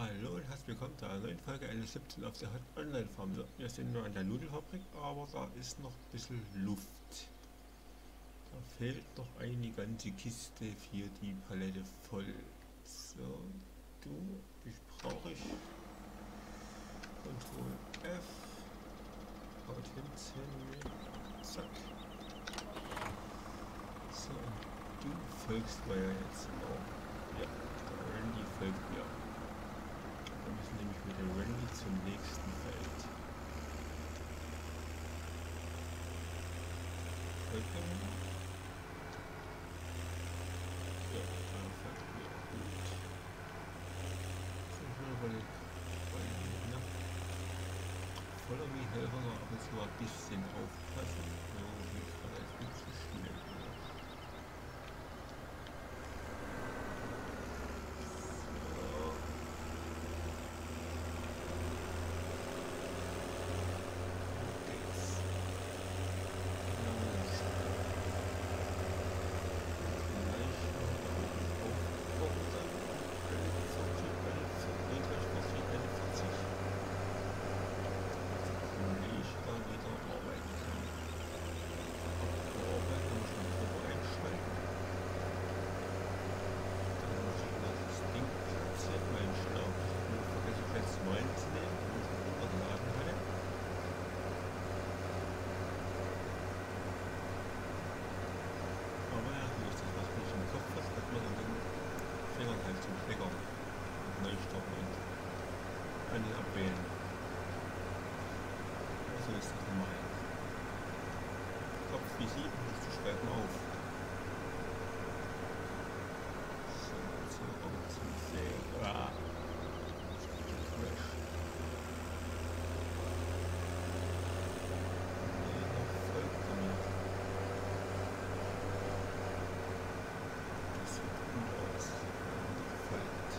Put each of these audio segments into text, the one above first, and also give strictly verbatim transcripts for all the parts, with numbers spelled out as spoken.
Hallo und herzlich willkommen zu einer neuen Folge L siebzehn auf der Hot Online Farm. So, wir sind nur an der Nudelfabrik, aber da ist noch ein bisschen Luft. Da fehlt noch eine ganze Kiste für die Palette voll. So, du, dich brauche ich. Ctrl F. Haut hinten. Zack. So, du folgst mir ja jetzt auch. Ja, der Randy folgt mir. Wir müssen nämlich mit dem Randy zum nächsten Feld. Folgen. Ja, da folgt mir. Gut. So, weil, weil, ne? Follow me helfen wir ab und zu ein bisschen aufpassen. So, wie gerade jetzt nicht zu schnell. Abwählen. So ist das normal. Kopf wie sieben, nicht zu schreiben auf. So, so, und zum Sehen. Ah. Crash. Nee, noch folgt er mir. Das sieht gut aus. Folgt.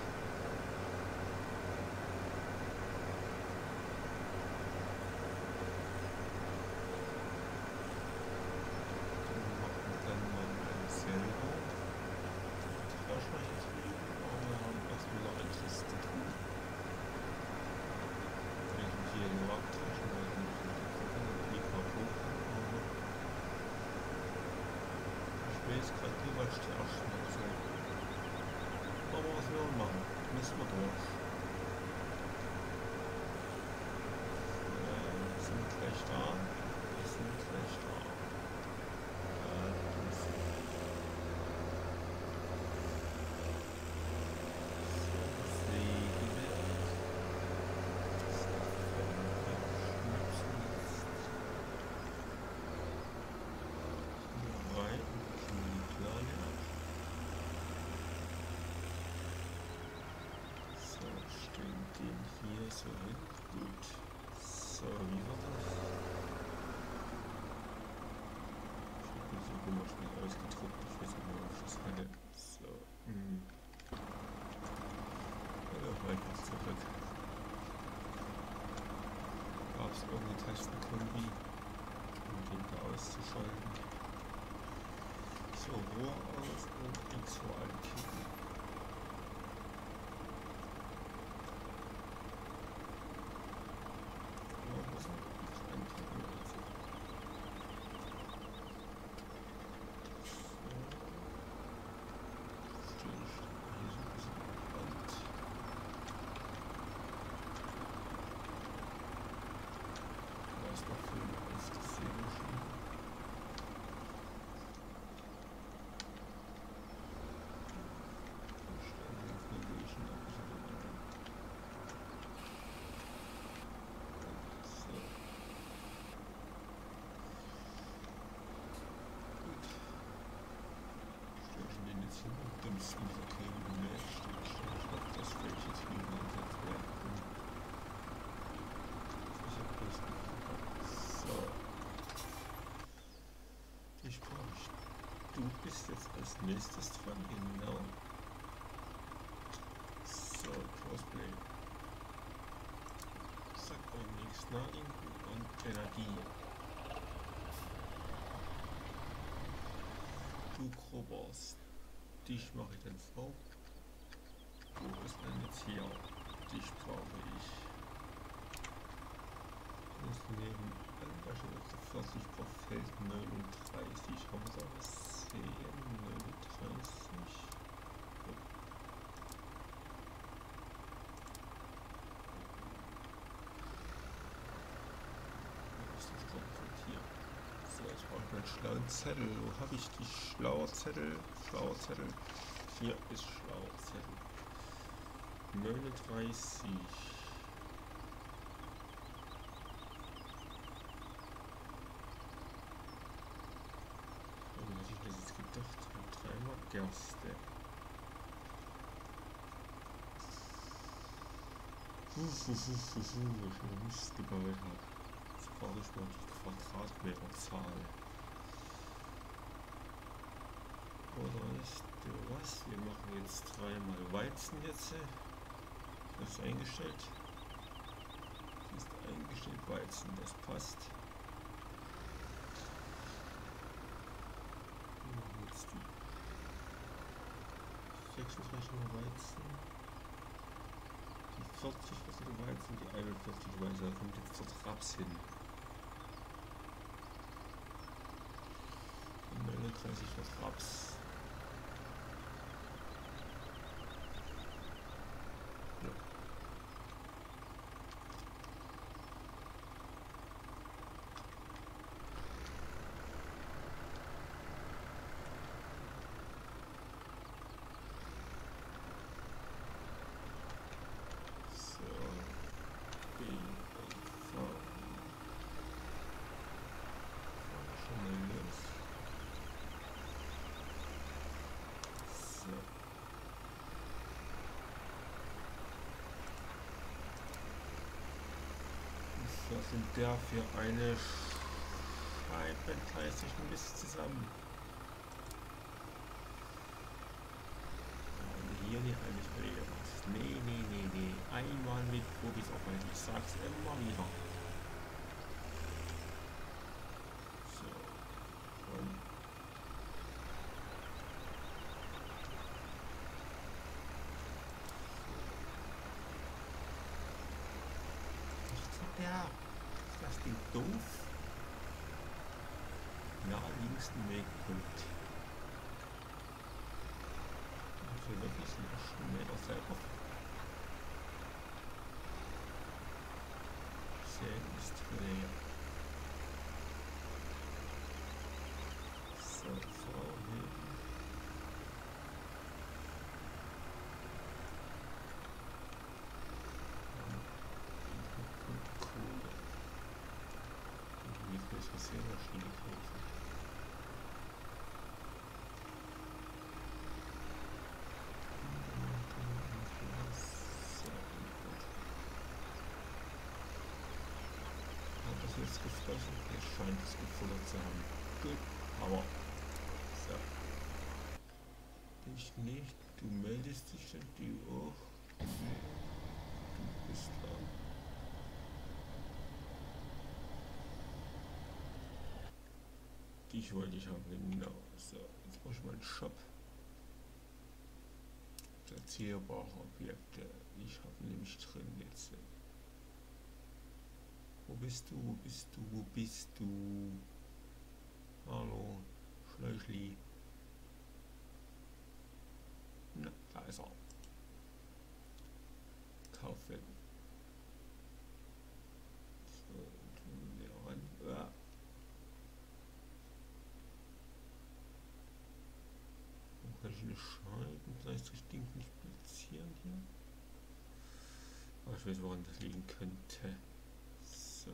Ich weiß gerade nicht, was die Arschloch soll. Aber was wir machen, müssen wir durch. Äh, wir sind gleich da. Wir sind gleich da. Äh, das so, Sägewelt. Rein. So, stellen den hier so hin. Gut. So, wie war das? Ich habe so komisch mit ausgedruckt. Ich weiß nicht mehr, ob ich das hatte. So. Hm. Hallo, weiter zurück. Gab es irgendeine Tastenkombi, um den da auszuschalten? So, Rohr aus und X V ankicken. Dümmsten Verkehr im Netz steht. Ich glaube, das fällt jetzt wieder eingesetzt werden. Ich habe bloß geguckt. So. Ich brauche. Du bist jetzt als nächstes dran, genau. So, Crossplay. Zack, und nichts nachdenken und Energie. Du Krobers. Dich mache ich dann V. Wo ist denn jetzt hier? Dich nebenan, beispielsweise vierzig pro Feld neununddreißig, haben wir da was sehen? neununddreißig. Was ist das denn hier? So, jetzt brauche ich meinen schlauen Zettel. Wo habe ich die schlaue Zettel? Schlauer Zettel. Hier ist schlauer Zettel. neununddreißig. Was ich mir jetzt gedacht habe, dreimal Gerste. Huhuhuhuhu, was ich mir Mist gebaut habe. Jetzt brauche ich mal die Quadratmeterzahl. Oder weißt du was? Wir machen jetzt dreimal Weizen jetzt. Das ist eingestellt. Das ist eingestellt Weizen, das passt. Wir machen jetzt die sechsunddreißig Mal Weizen. Die vierzig Prozent Weizen, die einundvierzig Weizen. Da kommt jetzt dort Raps hin. neununddreißig wird Raps. Was sind der für eine Scheibe? Reiß ich ein bisschen zusammen. Und hier nicht eigentlich erledigen was. Nee, nee, nee, nee. Einmal mit Profis arbeiten. Ich sag's immer wieder. So. Und ja, ist das Ding doof? Naheliegendsten Wegpunkt. Also wirklich ein Meter selber. Sägen ist leer. So, vorheben. Sämaschine kaufen. Hat das jetzt gefressen? Es scheint es gefuttert zu haben. Gut, aber so. Ich nicht. Du meldest dich denn die auch? Du bist da. Ich wollte ich haben, genau. So, jetzt brauche ich mal einen Shop. Platzierbare Objekte. Ich habe nämlich drin jetzt. Wo bist du? Wo bist du? Wo bist du? Hallo, Schläuchli. Na, da ist er. Kaufen. So, tun wir ran. Ja. Kann ich eine Scheiben gleich richtig nicht platzieren hier? Aber ich weiß, woran das liegen könnte. So.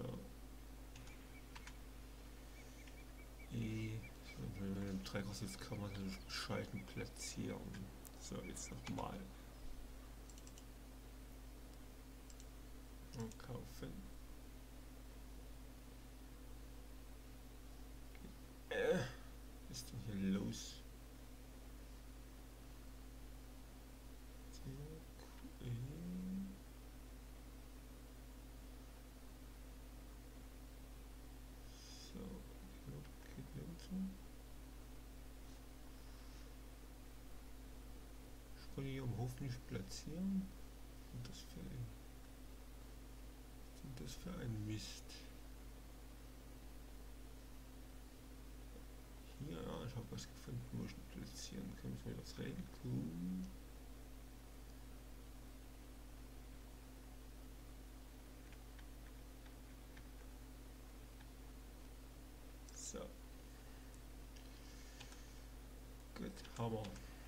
E. Wenn man im Träger sitzt, kann man natürlich Schalten platzieren. So, jetzt nochmal. Und kaufen. Äh, was ist denn hier los? Ich wollte hier am Hof nicht platzieren. Und das für ein, was ist das für ein Mist? hier, ja, ich habe was gefunden, wo ich platzieren kann. Müssen wir jetzt reden? Cool. So. Gut, Hammer.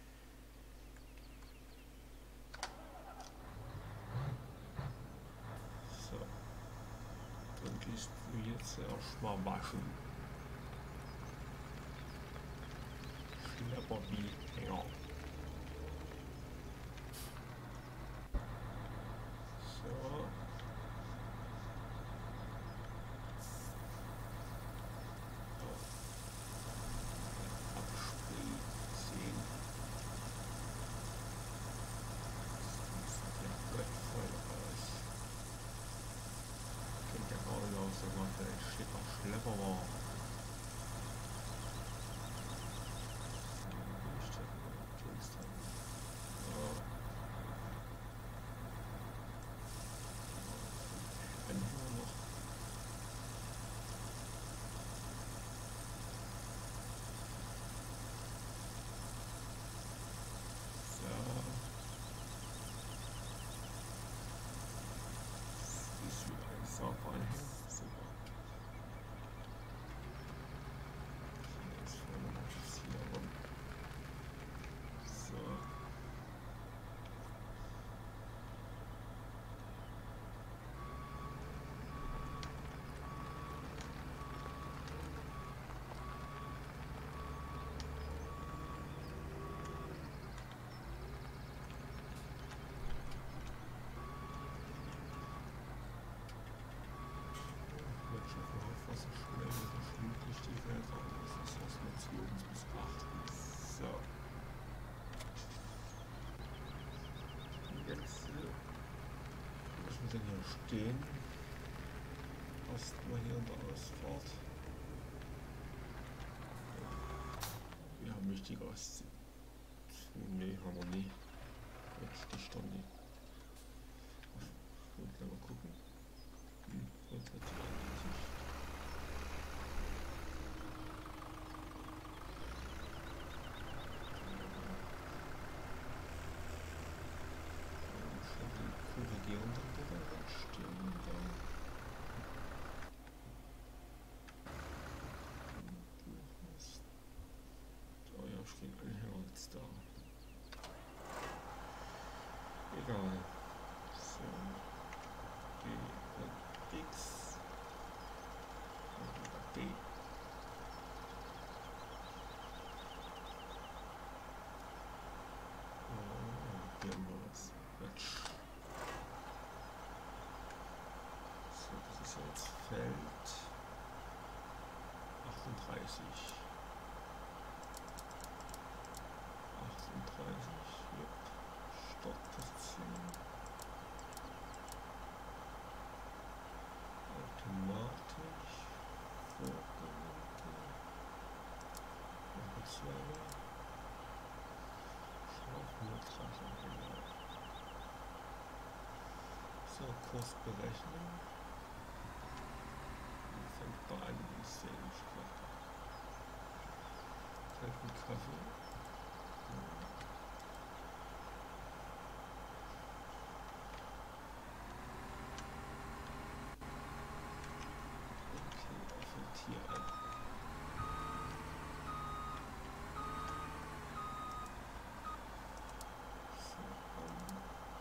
So. Dann gehst du jetzt erstmal waschen. Schlepper wie Hänger. So. Schlepper war. So. Jetzt müssen wir hier stehen. Erstmal hier in der Ausfahrt. Wir haben wichtige Ostsee. Ne, haben wir nie. Jetzt sticht er nie. Und mal gucken. Hm, und hat die eigentlich. Korrigieren dann bitte, dann stehen da. Du hast. Oh ja, stehen Anhänger jetzt da. Egal. So. D und X. Und B. Oh, hier haben wir was. Quatsch. Das ist jetzt Feld achtunddreißig. achtunddreißig, yep. Startposition. Automatisch. Vorgelagte. Noch zwei. Schlauchmultrache. So, Kurs berechnen. Fängt da an, ich sehe nicht weiter. Kalten Kaffee. Okay, er fängt hier an. So, um.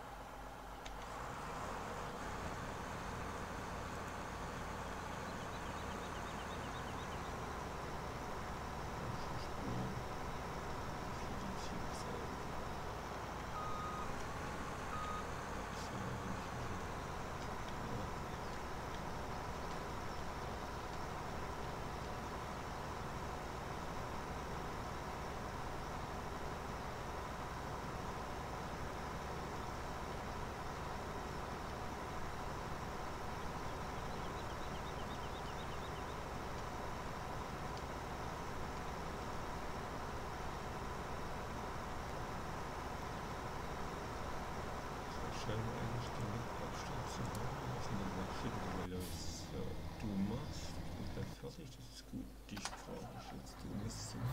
Scheinen eigentlich genug Abstand zu haben. Wir sind dann mal schicken wir los. So, du machst und dann fertig, das ist gut. Dich brauche ich jetzt. Du musst zum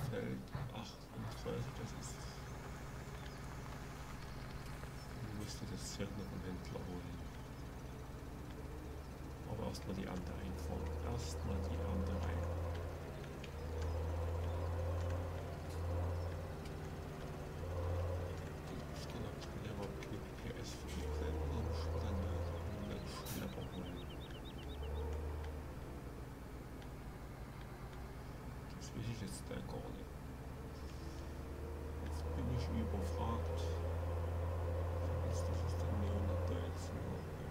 musste das Pferd noch vom Händler holen. Aber erstmal die Ernte einfahren. Erstmal die Ernte rein. Ich kann auch später überhaupt P S für die Bremse, dann muss ich dann einen Schlepper holen. Das weiß ich jetzt da gar nicht. Jetzt bin ich überfragt. Das ist der neunhundertdreizehn.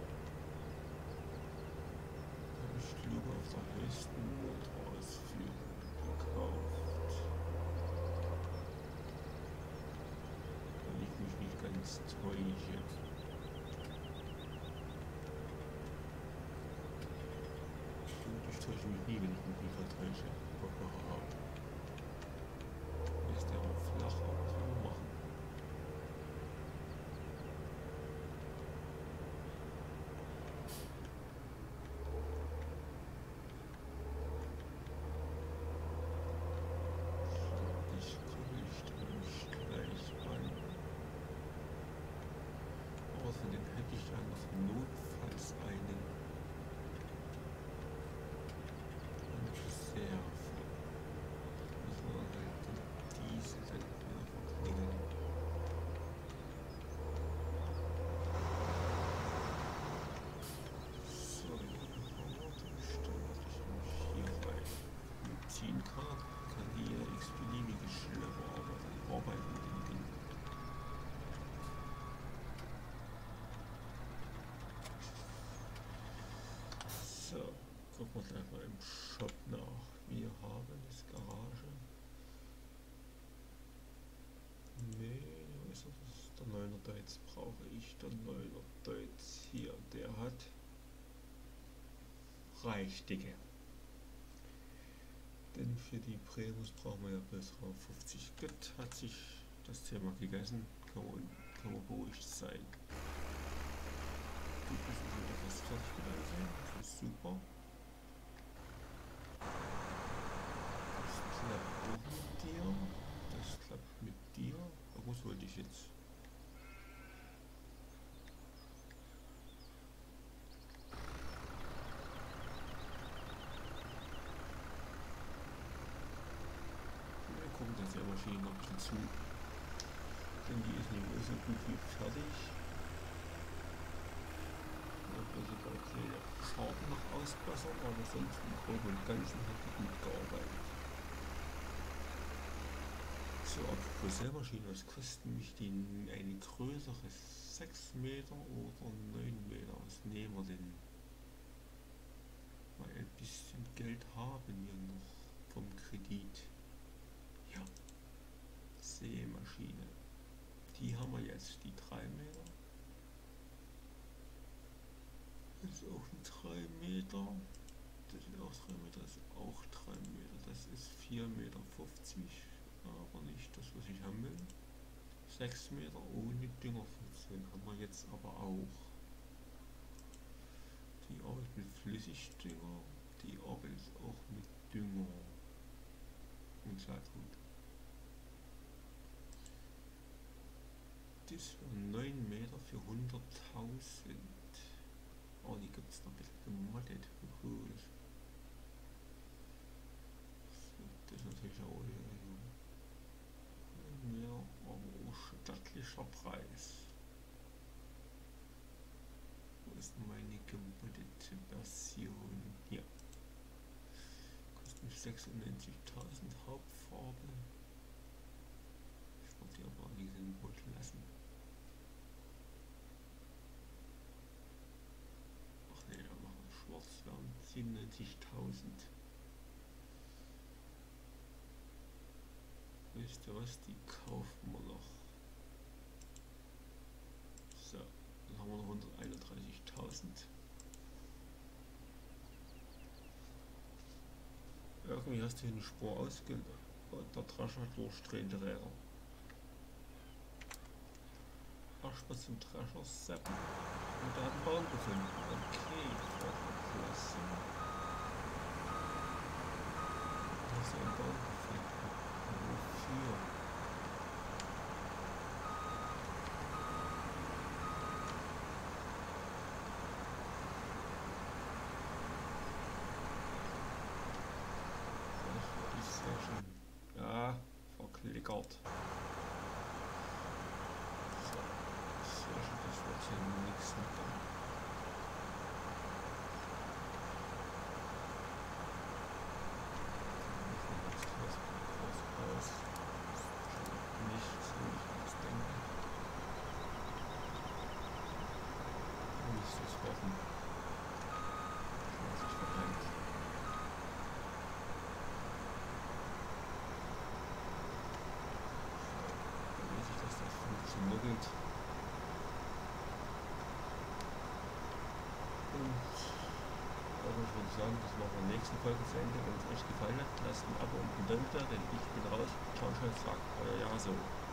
Habe ich Glück auf der höchsten Motorausführung gekauft. Wenn ich mich nicht ganz täusche. Und ich täusche mich nie, wenn ich mich nicht vertäusche. Ist der auch flach, aber was will man machen? Von dem hätte ich ja noch notfalls einen eine Reserve. Muss man halt den Diesel dann wieder verklingen. So, dann starte ich mich hier rein. Ziehen kann, kann hier x-beliebige Schlepper, aber dann arbeiten mit dem Ding. So, gucken wir gleich mal im Shop nach. Wir haben das Garage. Nee, wo ist das? Der neuner Deutz brauche ich. Der neuner Deutz hier, der hat Reichdicke. Denn für die Primus brauchen wir ja bis fünfzig. Gut, hat sich das Thema gegessen. Kann man, kann man beruhigt sein. Gut, das ist wieder fast fertig gewesen. Das ist super. Das klappt auch mit dir. Das klappt mit dir. Was wollte ich jetzt? Wir gucken das der Maschine noch ein bisschen zu. Denn die ist nicht mehr so gut wie fertig. Sogar kleine Farben noch ausbessern, aber sonst im Groben und Ganzen hat die gut gearbeitet. So, apropos Sämaschine, was kostet mich die eine größere sechs Meter oder neun Meter? Was nehmen wir denn? Weil ein bisschen Geld haben wir noch vom Kredit. Ja, Sämaschine. Die haben wir jetzt, die drei Meter. Das ist auch ein drei Meter. Das ist auch drei Meter, das ist auch drei Meter. Das ist vier Meter fünfzig, aber nicht das, was ich haben will. sechs Meter ohne Düngerfunktion haben wir jetzt aber auch. Die arbeitet mit Flüssigdünger, die arbeitet auch mit Dünger und Saatgut. Das wäre neun Meter für hunderttausend. Oh, die gibt es noch ein bisschen gemoddet. Cool. Das ist natürlich auch mehr, aber auch stattlicher Preis. Wo ist meine gemoddete Version? Hier. Kostet mich sechsundneunzigtausend Hauptfarbe. Ich würde die aber diesen Boot lassen. Schwarz wären siebenundneunzigtausend. Wisst ihr was? Die kaufen wir noch. So, dann haben wir noch hunderteinunddreißigtausend. Irgendwie hast du hier eine Spur ausgelöst. Der Drescher durchdrehende Räder. Erstmal zum Drescher seppen. Und der hat einen Baum gefunden. Okay, klasse. Da ist ein Baum gefunden. Wofür? Fahrt. So, sehr schön, das wird hier nichts mit dem. Nichts, würde ich jetzt denken. Nicht das Waffen. Was sich vereint. Dann weiß ich, dass das funktioniert. Und aber ich würde sagen, das machen wir in der nächsten Folge zu Ende. Wenn es euch gefallen hat, lasst ein Abo und einen Daumen da, denn ich bin raus. Ciao, ciao, sagt euer Jaso.